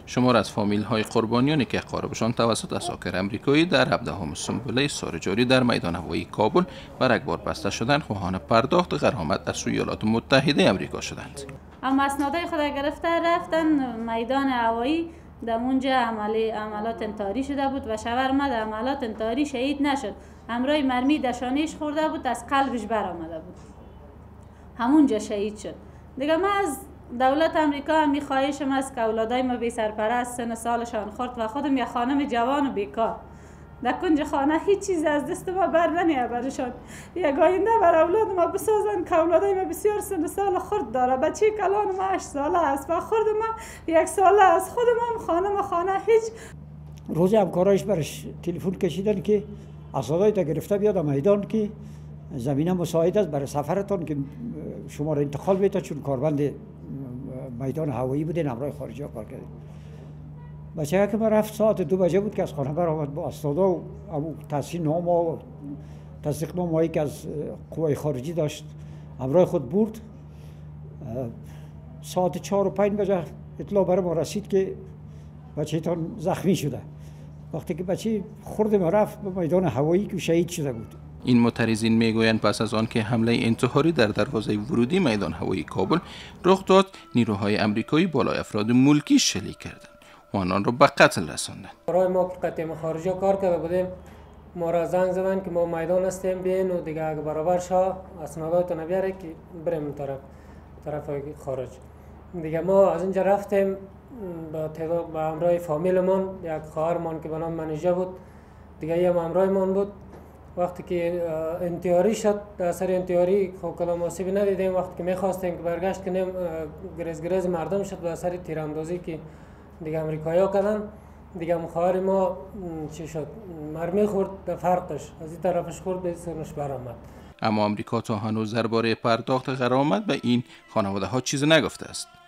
شمار از فامیل های قربانیانی که اقاربشان توسط عساکر امریکایی در 17 سنبله سال جاری در میدان هوایی کابل برگبار بسته شدند خواهان پرداخت غرامت از سوی ایالات متحده امریکا شدند. اما اسنادای خود گرفته رفتن میدان هوایی، در اونجا عملات انتحاری شده بود و شاورما در عملات انتحاری شهید نشد. همراه مرمی دشانیش خورده بود، از قلبش برآمده بود، همونجا شهید شد. دیگه من از دولت امریکا همی خواهشم است که اولادای ما بی سرپرست سن سالشان خورد و خودم یک خانم جوان و بیکار در کنج خانه هیچ چیز از دست ما بر نمیه برشان یک آینده بر اولاد ما بسازن که اولادای ما بسیار سن سال خورد داره. بچه کلان ما 8 ساله است و خورد ما 1 ساله است. خود ما خانه هیچ. روزی همکارایش برش تلفن کشیدن که اسنادای تا گرفته بیاد میدان که زمینه مساعد است برای سفرتان که شما را انتقال بیده، چون کاربند میدان هوایی بودین همراه خارجی ها کار کردیم. بچه که من رفت ساعت 2 بجه بود که از خانه برآمد با اسنادا و تصدیق نامه‌ای که از قوای خارجی داشت همراه خود برد. ساعت 4 و 5 بجه اطلاع برای ما رسید که بچه تان زخمی شده. وقتی که بچه خورد ما رفت به میدان هوایی که شهید شده بود. این معترضین میگویند پس از آن که حمله انتحاری در دروازه ورودی میدان هوایی کابل رخ داد، نیروهای امریکایی بالای افراد ملکی شلیک کردند و آنان را به قتل رساندند. برای ما که قطعه خارجی کار کرده بودیم، ما را زنگ زدن که ما میدان هستیم بیاین و دیگه اگه برابر شاه اسناداتو نبیاره که بریم طرف خارج. دیگه ما از اینجا رفتیم با همراه فامیلمون، یک خواهرمان که به نام منیژه بود، دیگه هم همراهمون بود. وقتی که انتحاری شد، در اثر انتحاری کلام آسیبی ندیدیم. وقتی که میخواستیم که برگشت کنیم، گریز مردم شد به اثر تیراندازی که دیگه امریکایی ها کردن. دیگه خواهر ما چی شد، مرمی خورد در فرقش، از این طرفش خورد به سرش برآمد. اما امریکا تا هنوز درباره پرداخت غرامت به این خانواده ها چیزی نگفته است.